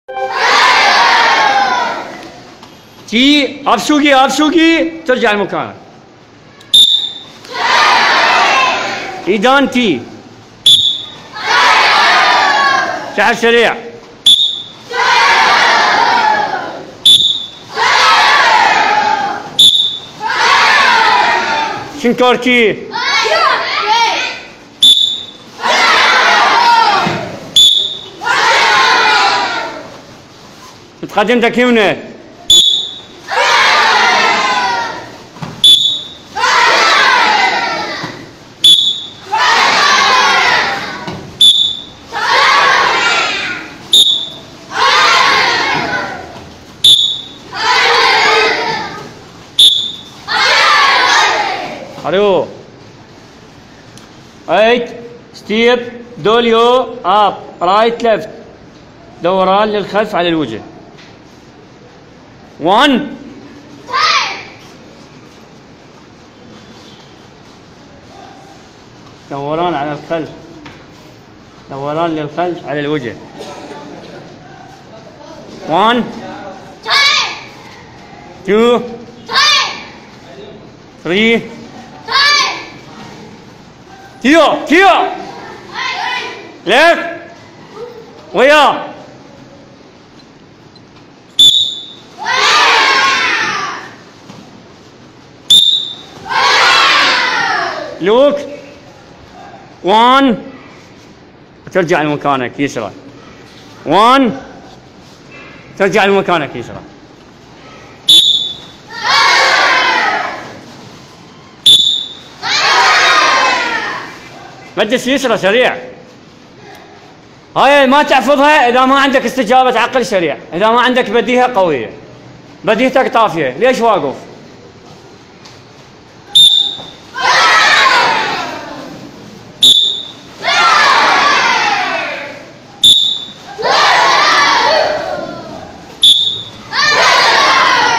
تي ابسوقي ترجع لمكانك. ايدان تي شعر سريع. شنكور تي متقدمتك يمنى. الو 8 ستيب دوليو اب رايت ليفت دوران للخلف على الوجه. 1 دوران على الخلف، دوران للخلف على الوجه. 1 2 3 تيو ليفت ويا لوك 1 ترجع لمكانك يسرى. 1 ترجع لمكانك يسرى. مجلس يسرى سريع. هاي ما تحفظها اذا ما عندك استجابة عقل سريع، اذا ما عندك بديهة قوية، بديهتك طافية. ليش واقف؟